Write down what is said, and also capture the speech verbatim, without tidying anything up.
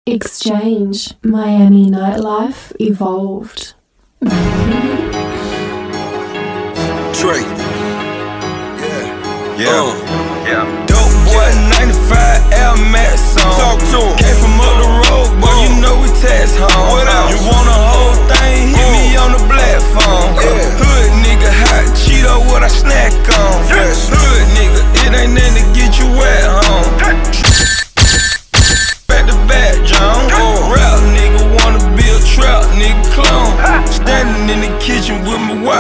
Exchange, Miami nightlife evolved. Trey. Yeah. Yeah. Uh. Yeah. Dope boy, ninety-five Air Max on. Talk to him. Came from up the road, boy, uh. you know we tax home. What else? You want a whole thing? Hit uh. me on the platform. Yeah. Hood nigga, hot Cheeto, what I snack on. Fresh. Hood nigga, it ain't nothing to get you wet home. Back to back, John. Uh. Rap nigga wanna be a trap nigga clone. Standing in the kitchen with my wife.